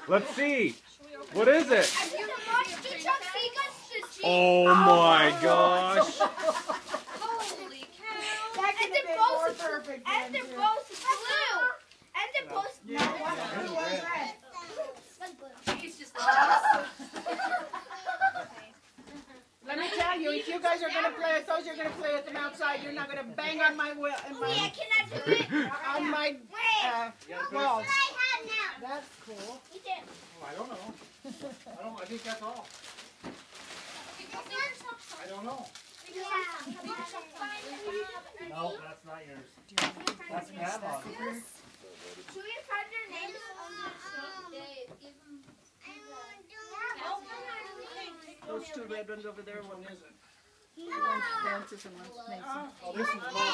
Let's see. What is it? Oh my gosh. Holy cow. And they're both perfect. And they're both blue. And they're both blue and red. He's just Let me tell you, if you guys are going to play with those, you're going to play with them outside. You're not going to bang on my wheel. Yeah, can I do it? On my walls. That's cool. Oh, I don't know. I think that's all. I don't know. No, that's not yours. That's Grandma's. Should we find their names on the sheet? Those two red ones over there, one isn't. one's Francis and one's Mason. Oh, this is